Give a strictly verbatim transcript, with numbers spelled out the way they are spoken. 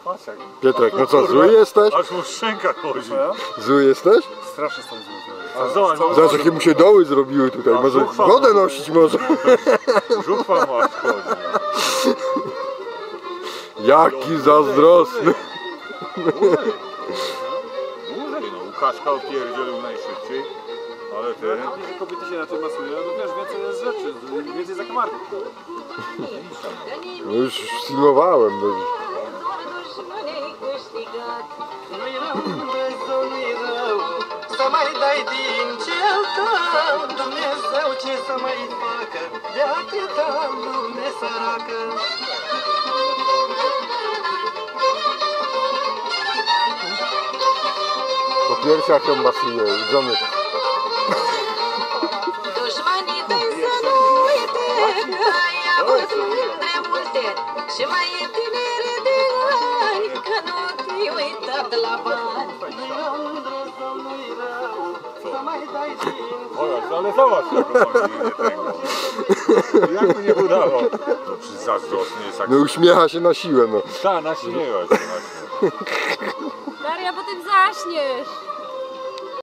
Patrz jak... Piotrek, no co, zły jesteś? Aż mu szczęka chodzi. Zły jesteś? Strasznie stąd zły. A zobacz, Zobacz, jakie mu się doły zrobiły tutaj, A, może żuchwa wodę ma. nosić może. żuchwa ma chodzi. Jaki zazdrosny. Dłużej, no Łukaszka opierdzielił najszybciej, ale ty... Że kobiety się raczej masują, no wiesz, więcej jest rzeczy, więcej zakamarków. No już filmowałem. No. Să mai dai din cel tău, Dumnezeu ce să mai facă, de atâta lume săracă. Po piersiach ją masuje, żony. Dușmanii tăi să nu uite că ai avut mândre multe și mai e tinere de ani, că nu te-ai uitat la bani. Zobacz, ale zobacz jak on nie tego. Jak mu nie udało? No przecież zazdrosny jest jak... No uśmiecha się na siłę, no. Ta, naśmiewa się. Daria, potem zaśniesz.